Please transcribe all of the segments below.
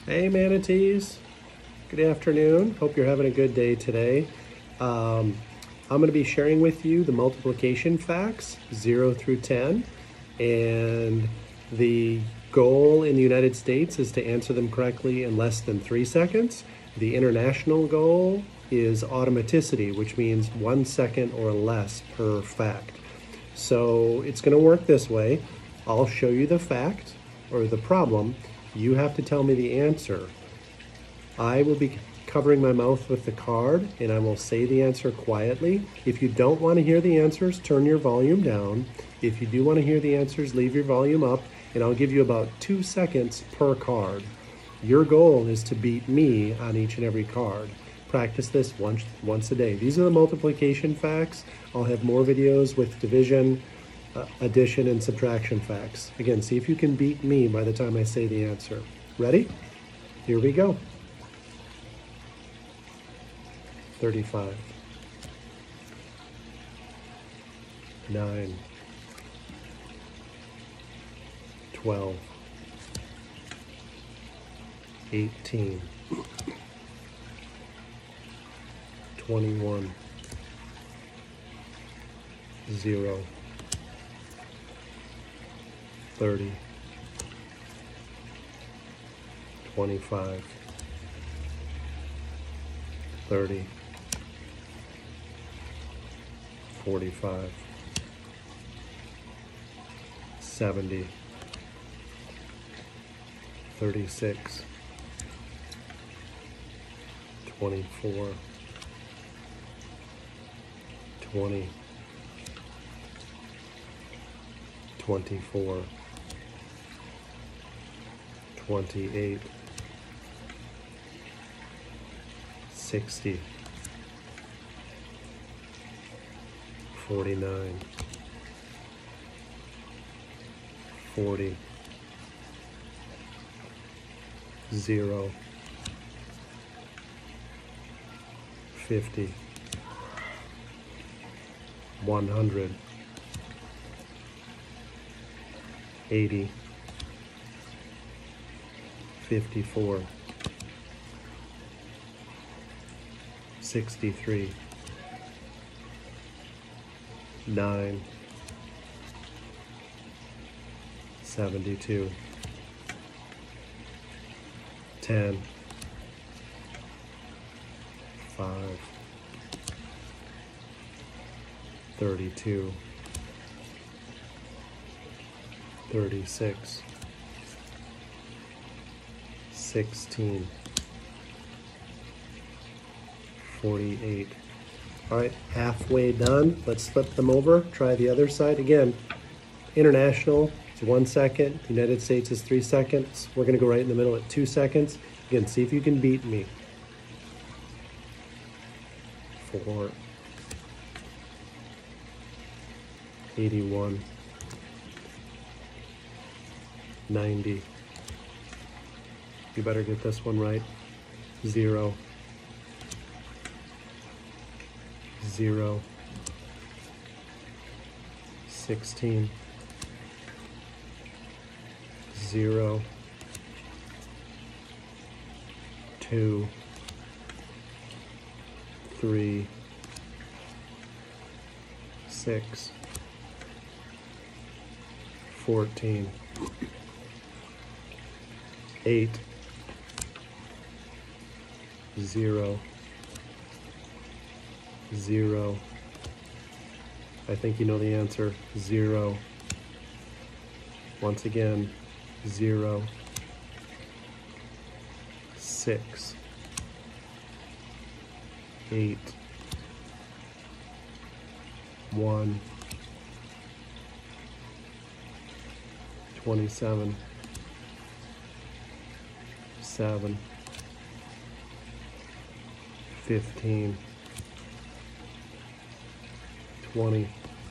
Hey manatees, good afternoon. Hope you're having a good day today. I'm going to be sharing with you the multiplication facts 0 through 10, and the goal in the United States is to answer them correctly in less than 3 seconds. The international goal is automaticity, which means 1 second or less per fact. So it's going to work this way. I'll show you the fact or the problem. You have to tell me the answer. I will be covering my mouth with the card and I will say the answer quietly. If you don't want to hear the answers, turn your volume down. If you do want to hear the answers, leave your volume up, and I'll give you about 2 seconds per card. Your goal is to beat me on each and every card. Practice this once a day. These are the multiplication facts. I'll have more videos with division, addition, and subtraction facts. Again, see if you can beat me by the time I say the answer. Ready? Here we go. 35, 9, 12, 18, 21, 0, 30, 25, 30, 45, 70, 36, 24, 20, 24, 28, 60, 49, 40, 0, 50, 100, 80, 54, 63, 9, 72, 10, 5, 32, 36, 16, 48. All right, halfway done. Let's flip them over. Try the other side. Again, international is 1 second. United States is 3 seconds. We're going to go right in the middle at 2 seconds. Again, see if you can beat me. 4, 81, 90. You better get this one right. 0, 0, 16, 0, 2, 3, 6, 14, 8, 0, 0. I think you know the answer. 0. Once again, 0, 6, 8, 1, 27, 7, 15, 20,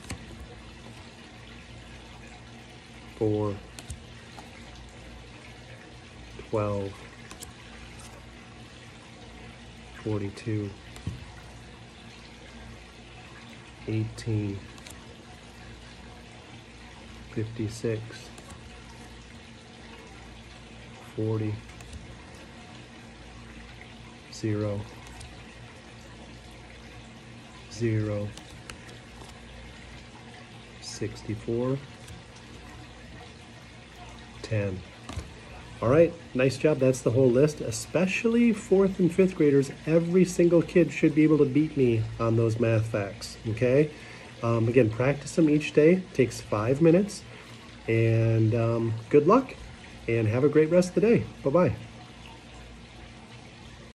4, 12, 42, 18, 56, 40, 0, 0, 64, 10. All right, nice job. That's the whole list. Especially 4th and 5th graders, every single kid should be able to beat me on those math facts, okay? Again, practice them each day. Takes 5 minutes. And good luck, and have a great rest of the day. Bye-bye.